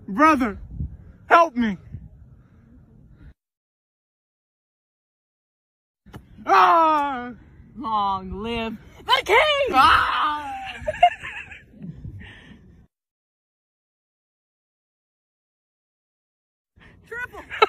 Brother, help me. Ah! Long live the king! Ah! Triple!